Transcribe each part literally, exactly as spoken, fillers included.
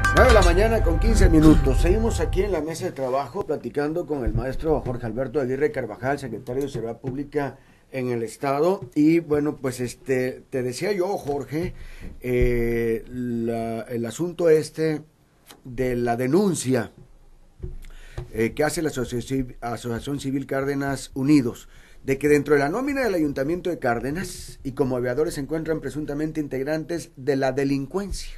nueve de la mañana con quince minutos. Seguimos aquí en la mesa de trabajo platicando con el maestro Jorge Alberto Aguirre Carvajal, secretario de Seguridad Pública en el Estado. Y bueno, pues este te decía yo, Jorge, eh, la, el asunto este de la denuncia eh, que hace la Asociación, Asociación Civil Cárdenas Unidos, de que dentro de la nómina del Ayuntamiento de Cárdenas y como aviadores se encuentran presuntamente integrantes de la delincuencia.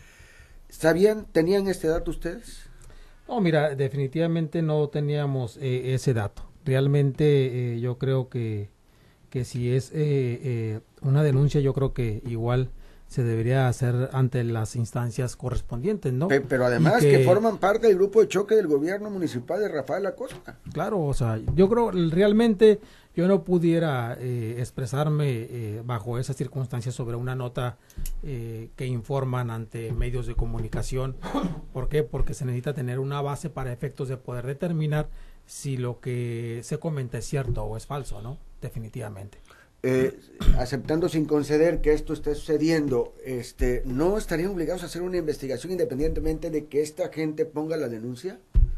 ¿Sabían, tenían este dato ustedes? No, mira, definitivamente no teníamos eh, ese dato. Realmente eh, yo creo que, que si es eh, eh, una denuncia, yo creo que igual se debería hacer ante las instancias correspondientes, ¿no? Pe pero además que, que forman parte del grupo de choque del gobierno municipal de Rafael Acosta. Claro, o sea, yo creo realmente yo no pudiera eh, expresarme eh, bajo esas circunstancias sobre una nota eh, que informan ante medios de comunicación. ¿Por qué? Porque se necesita tener una base para efectos de poder determinar si lo que se comenta es cierto o es falso, ¿no? Definitivamente. Eh, aceptando sin conceder que esto esté sucediendo, este, ¿no estarían obligados a hacer una investigación independientemente de que esta gente ponga la denuncia?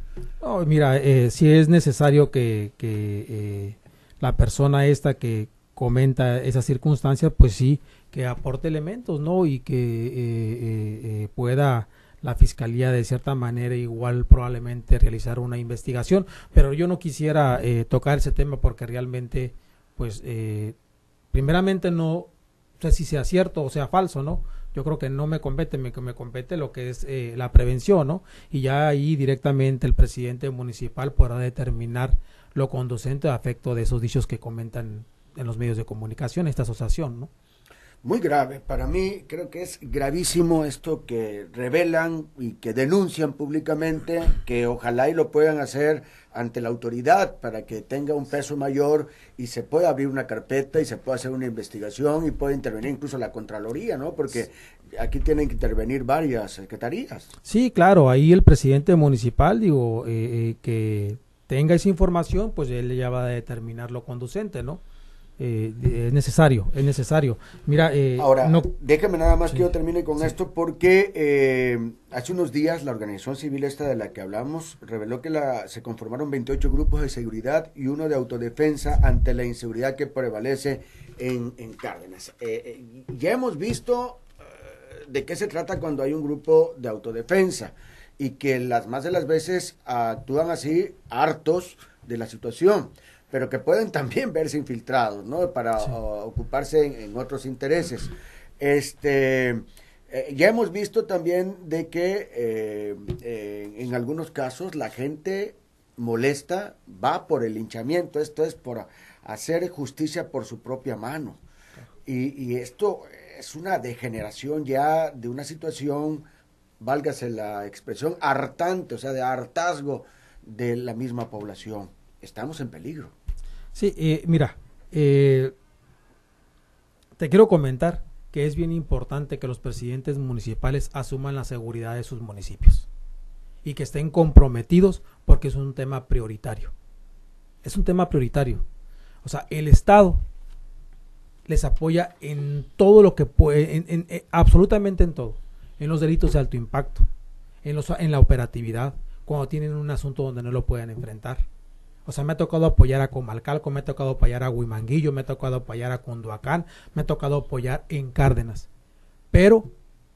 Oh, mira, eh, si es necesario que, que eh, la persona esta que comenta esas circunstancias, pues sí, que aporte elementos, ¿no? Y que eh, eh, eh, pueda la fiscalía de cierta manera igual probablemente realizar una investigación, pero yo no quisiera eh, tocar ese tema porque realmente, pues, eh, primeramente no sé si sea cierto o sea falso, ¿no? Yo creo que no me compete, me, me compete lo que es eh, la prevención, ¿no? Y ya ahí directamente el presidente municipal podrá determinar lo conducente a efecto de esos dichos que comentan en los medios de comunicación esta asociación, ¿no? Muy grave, para mí creo que es gravísimo esto que revelan y que denuncian públicamente, que ojalá y lo puedan hacer ante la autoridad para que tenga un peso mayor y se pueda abrir una carpeta y se pueda hacer una investigación y pueda intervenir incluso la Contraloría, ¿no? Porque aquí tienen que intervenir varias secretarías. Sí, claro, ahí el presidente municipal, digo, eh, eh, que tenga esa información, pues él ya va a determinar lo conducente, ¿no? Eh, es necesario, es necesario. Mira, eh, ahora, no, déjame nada más sí, que yo termine con sí. esto, porque eh, hace unos días la organización civil esta de la que hablamos reveló que la, se conformaron veintiocho grupos de seguridad y uno de autodefensa ante la inseguridad que prevalece en, en Cárdenas. Eh, eh, ya hemos visto uh, de qué se trata cuando hay un grupo de autodefensa y que las más de las veces actúan así hartos de la situación, pero que pueden también verse infiltrados, ¿no? Para sí. uh, ocuparse en, en otros intereses. Este, eh, ya hemos visto también de que eh, eh, en algunos casos la gente molesta va por el linchamiento, esto es por hacer justicia por su propia mano. Y, y esto es una degeneración ya de una situación, válgase la expresión, hartante, o sea, de hartazgo de la misma población. Estamos en peligro. Sí, eh, mira, eh, te quiero comentar que es bien importante que los presidentes municipales asuman la seguridad de sus municipios y que estén comprometidos porque es un tema prioritario. Es un tema prioritario. O sea, el Estado les apoya en todo lo que puede, en, en, en, absolutamente en todo, en los delitos de alto impacto, en, los, en la operatividad, cuando tienen un asunto donde no lo puedan enfrentar. O sea, me ha tocado apoyar a Comalcalco, me ha tocado apoyar a Huimanguillo, me ha tocado apoyar a Cunduacán, me ha tocado apoyar en Cárdenas. Pero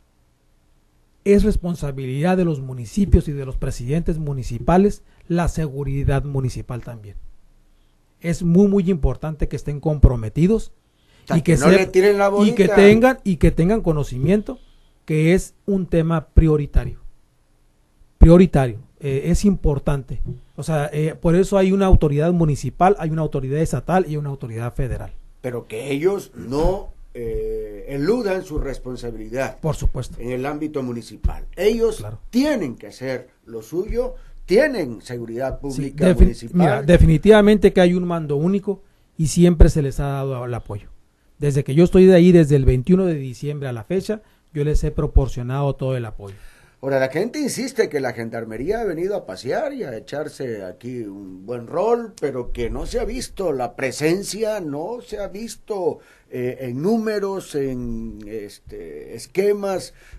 es responsabilidad de los municipios y de los presidentes municipales la seguridad municipal también. Es muy, muy importante que estén comprometidos y que, no se, le tiren la y que tengan y que tengan conocimiento que es un tema prioritario. Prioritario. Eh, es importante, o sea, eh, por eso hay una autoridad municipal, hay una autoridad estatal y una autoridad federal. Pero que ellos no eh, eludan su responsabilidad. Por supuesto. En el ámbito municipal. Ellos claro. tienen que hacer lo suyo, tienen seguridad pública sí, municipal. Mira, definitivamente que hay un mando único y siempre se les ha dado el apoyo. Desde que yo estoy de ahí, desde el veintiuno de diciembre a la fecha, yo les he proporcionado todo el apoyo. Ahora, la gente insiste que la gendarmería ha venido a pasear y a echarse aquí un buen rol, pero que no se ha visto la presencia, no se ha visto eh, en números, en este, esquemas.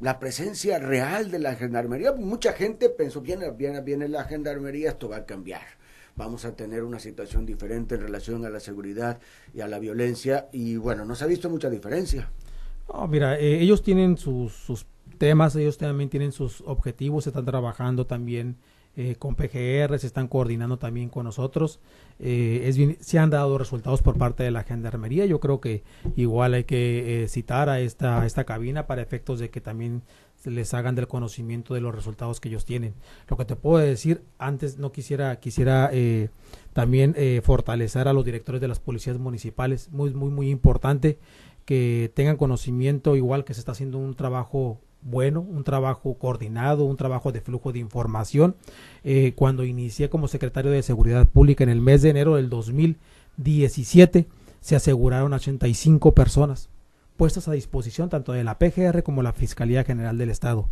la presencia real de la gendarmería. Mucha gente pensó, viene, viene, viene la gendarmería, esto va a cambiar. Vamos a tener una situación diferente en relación a la seguridad y a la violencia, y bueno, no se ha visto mucha diferencia. No, mira, eh, ellos tienen sus, sus temas, ellos también tienen sus objetivos, están trabajando también eh, con P G R, se están coordinando también con nosotros, eh, es bien, se han dado resultados por parte de la gendarmería. Yo creo que igual hay que eh, citar a esta, a esta cabina para efectos de que también se les hagan del conocimiento de los resultados que ellos tienen. Lo que te puedo decir, antes no quisiera, quisiera eh, también eh, fortalecer a los directores de las policías municipales, muy, muy, muy importante que tengan conocimiento, igual que se está haciendo un trabajo bueno, un trabajo coordinado, un trabajo de flujo de información. Eh, cuando inicié como secretario de Seguridad Pública en el mes de enero del dos mil diecisiete, se aseguraron ochenta y cinco personas puestas a disposición tanto de la P G R como la Fiscalía General del Estado.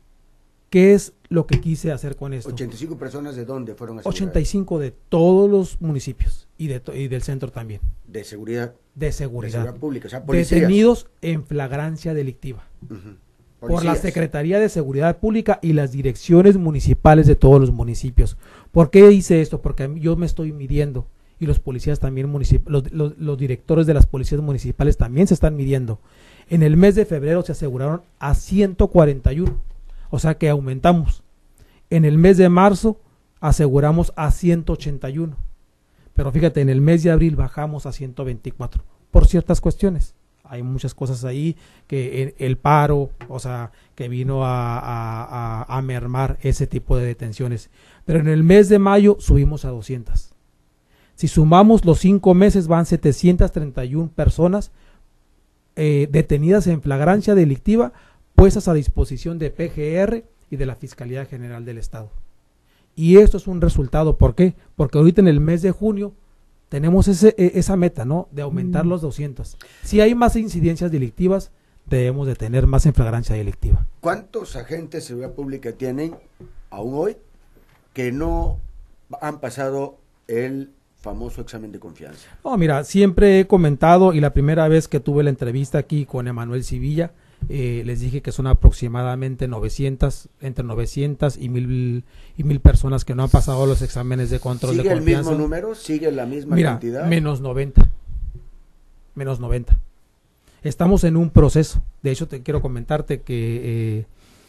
¿Qué es lo que quise hacer con esto? ¿ochenta y cinco personas de dónde fueron aseguradas? ochenta y cinco de todos los municipios y, de to y del centro también. De seguridad. De seguridad. De seguridad pública, o sea, policías. Detenidos en flagrancia delictiva. Uh-huh. Por la Secretaría de Seguridad Pública y las direcciones municipales de todos los municipios. ¿Por qué hice esto? Porque yo me estoy midiendo, y los policías también, municip los, los, los directores de las policías municipales también se están midiendo. En el mes de febrero se aseguraron a ciento cuarenta y uno, o sea que aumentamos. En el mes de marzo aseguramos a ciento ochenta y uno, pero fíjate, en el mes de abril bajamos a ciento veinticuatro, por ciertas cuestiones. Hay muchas cosas ahí, que el, el paro, o sea, que vino a, a, a, a mermar ese tipo de detenciones. Pero en el mes de mayo subimos a doscientas. Si sumamos los cinco meses, van setecientas treinta y una personas eh, detenidas en flagrancia delictiva, puestas a disposición de P G R y de la Fiscalía General del Estado. Y esto es un resultado, ¿por qué? Porque ahorita en el mes de junio tenemos ese, esa meta, ¿no? De aumentar mm. los doscientos. Si hay más incidencias delictivas, debemos de tener más en flagrancia delictiva. ¿Cuántos agentes de seguridad pública tienen aún hoy que no han pasado el famoso examen de confianza? No, mira, siempre he comentado, y la primera vez que tuve la entrevista aquí con Emanuel Civilla, eh, les dije que son aproximadamente novecientas, entre novecientas y mil, y mil personas que no han pasado los exámenes de control de confianza. ¿Sigue el mismo número? ¿Sigue la misma Mira, cantidad? menos noventa. Menos noventa. Estamos en un proceso. De hecho, te quiero comentarte que eh,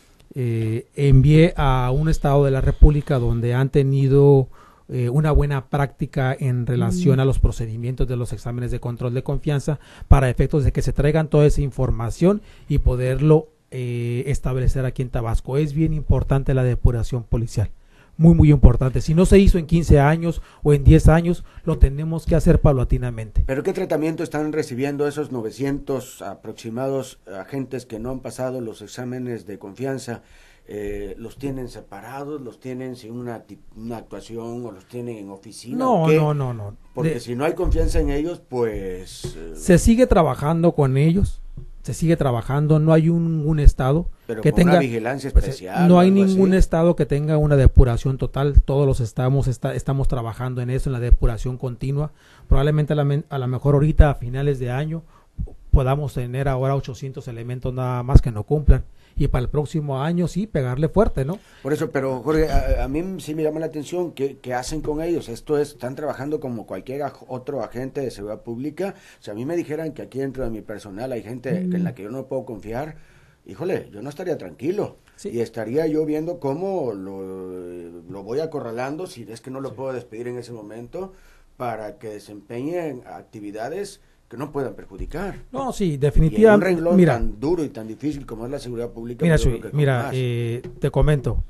eh, envié a un estado de la República donde han tenido eh, una buena práctica en relación mm. a los procedimientos de los exámenes de control de confianza, para efectos de que se traigan toda esa información y poderlo eh, establecer aquí en Tabasco. Es bien importante la depuración policial. Muy, muy importante. Si no se hizo en quince años o en diez años, lo tenemos que hacer paulatinamente. ¿Pero qué tratamiento están recibiendo esos novecientos aproximados agentes que no han pasado los exámenes de confianza? Eh, ¿Los tienen separados? ¿Los tienen sin una, una actuación o los tienen en oficina? No, ¿o qué? no, no, no. Porque De, si no hay confianza en ellos, pues... Eh, se sigue trabajando con ellos, se sigue trabajando, no hay un, un estado pero que con tenga una vigilancia especial. No hay ningún así. estado que tenga una depuración total. Todos los estamos está, estamos trabajando en eso, en la depuración continua. Probablemente a la, a la mejor ahorita a finales de año podamos tener ahora ochocientos elementos nada más que no cumplan, y para el próximo año sí pegarle fuerte, ¿no? Por eso, pero Jorge, a, a mí sí me llama la atención qué, qué hacen con ellos. Esto es, están trabajando como cualquier otro agente de seguridad pública. Si a mí me dijeran que aquí dentro de mi personal hay gente mm. en la que yo no puedo confiar, híjole, yo no estaría tranquilo. Sí. Y estaría yo viendo cómo lo, lo voy acorralando, si es que no lo sí. puedo despedir en ese momento, para que desempeñen actividades que no puedan perjudicar. No, sí, definitivamente. Y en un renglón mira, tan duro y tan difícil como es la seguridad pública. Mira, Chuy, mira, eh, te comento.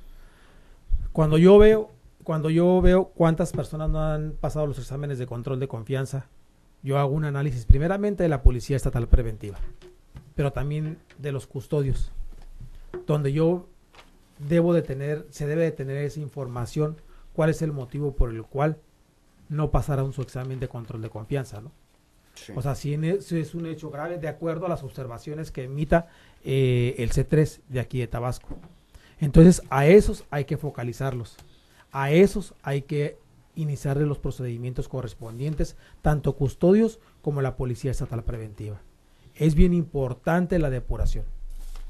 Cuando yo veo, cuando yo veo cuántas personas no han pasado los exámenes de control de confianza, yo hago un análisis primeramente de la Policía Estatal Preventiva, pero también de los custodios, donde yo debo de tener, se debe de tener esa información, cuál es el motivo por el cual no pasaron su examen de control de confianza, ¿no? Sí. O sea, si es un hecho grave, de acuerdo a las observaciones que emita eh, el C tres de aquí de Tabasco. Entonces, a esos hay que focalizarlos, a esos hay que iniciarle los procedimientos correspondientes, tanto custodios como la Policía Estatal Preventiva. Es bien importante la depuración.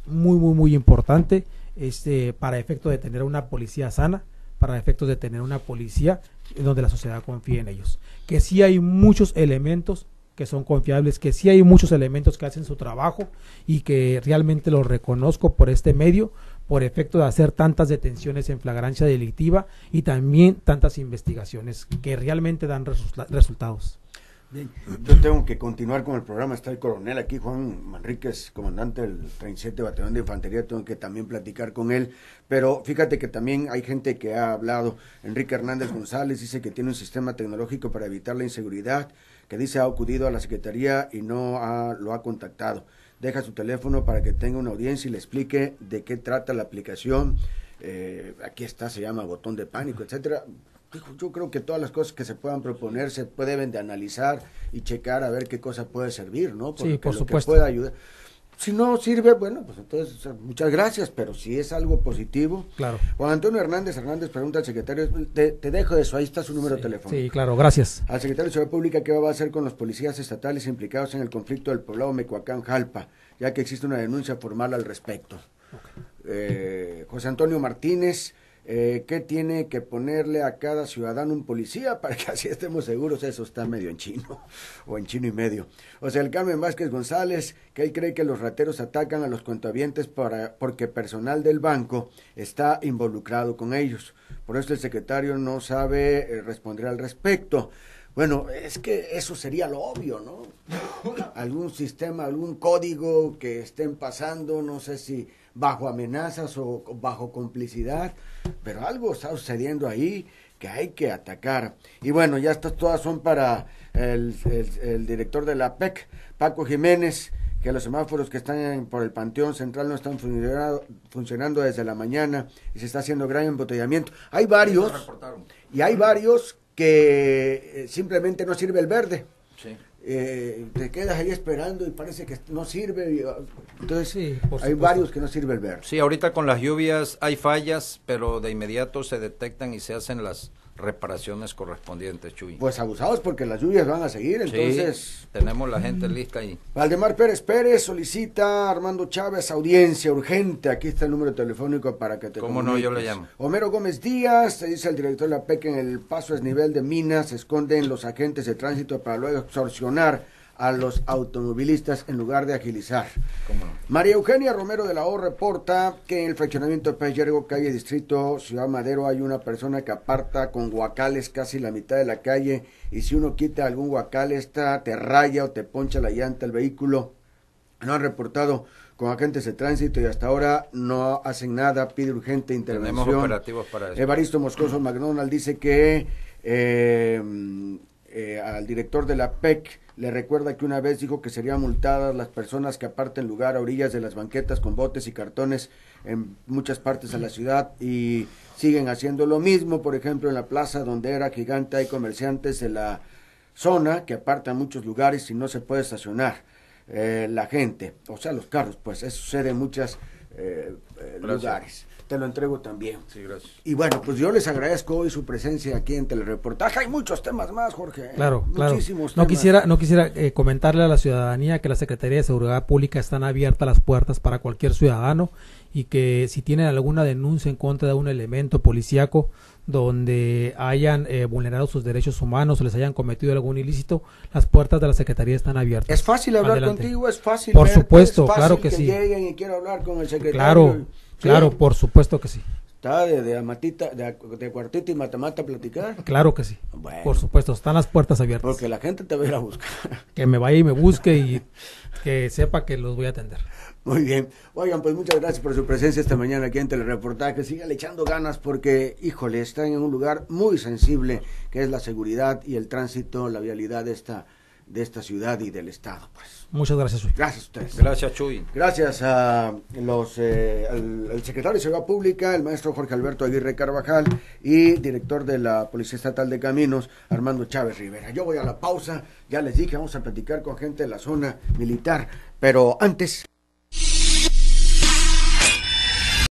muy, muy, muy importante este, para efectos de tener una policía sana, para efectos de tener una policía donde la sociedad confíe en ellos. Que sí hay muchos elementos que son confiables, que sí hay muchos elementos que hacen su trabajo y que realmente los reconozco por este medio, por efecto de hacer tantas detenciones en flagrancia delictiva y también tantas investigaciones que realmente dan resu- resultados. Bien, yo tengo que continuar con el programa, está el coronel aquí, Juan Manríquez, comandante del treinta y siete Batallón de Infantería, tengo que también platicar con él, pero fíjate que también hay gente que ha hablado, Enrique Hernández González dice que tiene un sistema tecnológico para evitar la inseguridad, que dice ha acudido a la Secretaría y no ha, lo ha contactado, deja su teléfono para que tenga una audiencia y le explique de qué trata la aplicación, eh, aquí está, se llama botón de pánico, etcétera. Yo creo que todas las cosas que se puedan proponer se deben de analizar y checar a ver qué cosa puede servir, ¿no? Porque sí, por lo supuesto. Que pueda ayudar. Si no sirve, bueno, pues entonces muchas gracias, pero si es algo positivo. Claro. Juan Antonio Hernández Hernández pregunta al secretario, te, te dejo eso, ahí está su número sí, de teléfono. Sí, claro, gracias. Al secretario de Seguridad Pública, ¿qué va a hacer con los policías estatales implicados en el conflicto del poblado Mecoacán-Jalpa, ya que existe una denuncia formal al respecto? Okay. Eh, José Antonio Martínez, Eh, ¿qué tiene que ponerle a cada ciudadano un policía para que así estemos seguros? Eso está medio en chino, o en chino y medio. O sea, el Carmen Vázquez González, que él cree que los rateros atacan a los cuentavientes para, porque personal del banco está involucrado con ellos. Por eso el secretario no sabe eh, responder al respecto. Bueno, es que eso sería lo obvio, ¿no? Algún sistema, algún código que estén pasando, no sé si bajo amenazas o bajo complicidad, pero algo está sucediendo ahí que hay que atacar. Y bueno, ya estas todas son para el, el, el director de la P E C, Paco Jiménez, que los semáforos que están en, por el Panteón Central no están funcionando, funcionando desde la mañana y se está haciendo gran embotellamiento. Hay varios, y hay varios que simplemente no sirve el verde. Sí. Eh, te quedas ahí esperando y parece que no sirve, entonces sí, hay supuesto. Varios que no sirve el verde. Sí, ahorita con las lluvias hay fallas, pero de inmediato se detectan y se hacen las reparaciones correspondientes, Chuy. Pues abusados porque las lluvias van a seguir, entonces... Sí, tenemos la gente lista ahí. Valdemar Pérez Pérez solicita a Armando Chávez audiencia urgente, aquí está el número telefónico para que te ¿Cómo no? Yo le llamo. Homero Gómez Díaz, se dice el director de la P E C, en el paso a nivel de Minas se esconden los agentes de tránsito para luego extorsionar a los automovilistas en lugar de agilizar. ¿Cómo no? María Eugenia Romero de la O reporta que en el fraccionamiento de Pez Yergo, calle Distrito Ciudad Madero, hay una persona que aparta con guacales casi la mitad de la calle, y si uno quita algún guacal, esta te raya o te poncha la llanta el vehículo. No han reportado con agentes de tránsito y hasta ahora no hacen nada, pide urgente intervención. Tenemos operativos para eso. Evaristo Moscoso McDonald dice que eh, eh, al director de la P E C le recuerda que una vez dijo que serían multadas las personas que aparten lugar a orillas de las banquetas con botes y cartones en muchas partes de la ciudad, y siguen haciendo lo mismo. Por ejemplo, en la plaza donde era gigante hay comerciantes de la zona que apartan muchos lugares y no se puede estacionar eh, la gente, o sea los carros, pues eso sucede en muchos eh, eh, lugares. Te lo entrego también. Sí, gracias. Y bueno, pues yo les agradezco hoy su presencia aquí en Telereportaje. Hay muchos temas más, Jorge. Claro, Muchísimos claro. No temas. quisiera, no quisiera eh, comentarle a la ciudadanía que la Secretaría de Seguridad Pública están abiertas las puertas para cualquier ciudadano, y que si tienen alguna denuncia en contra de un elemento policíaco donde hayan eh, vulnerado sus derechos humanos o les hayan cometido algún ilícito, las puertas de la Secretaría están abiertas. Es fácil hablar Adelante. Contigo, es fácil. Por verte, supuesto, es fácil claro que, que sí. lleguen y quiero hablar con el secretario. Claro. ¿Sí? Claro, por supuesto que sí. ¿Está de, de, amatita, de, de cuartito y matamata a platicar? Claro que sí. Bueno, por supuesto, están las puertas abiertas. Porque la gente te va a ir a buscar. Que me vaya y me busque y que sepa que los voy a atender. Muy bien. Oigan, pues muchas gracias por su presencia esta mañana aquí en Telereportaje. Sigan echando ganas porque, híjole, están en un lugar muy sensible, que es la seguridad y el tránsito, la vialidad de esta, de esta ciudad y del estado, pues. Muchas gracias, Chuy. Gracias a ustedes. Gracias, Chuy. Gracias a los eh, al, al secretario de Seguridad Pública, el maestro Jorge Alberto Aguirre Carvajal, y director de la Policía Estatal de Caminos, Armando Chávez Rivera. Yo voy a la pausa, ya les dije, vamos a platicar con gente de la zona militar, pero antes...